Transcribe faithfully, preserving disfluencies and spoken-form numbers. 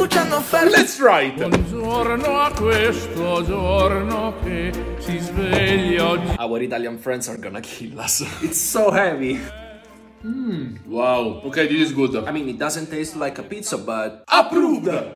cuciando offerta. Let's try it. Buongiorno a questo giorno che si sveglia oggi. Our Italian friends are gonna kill us. It's so heavy. Wow. Okay, this is good. I mean, it doesn't taste like a pizza, but Approved.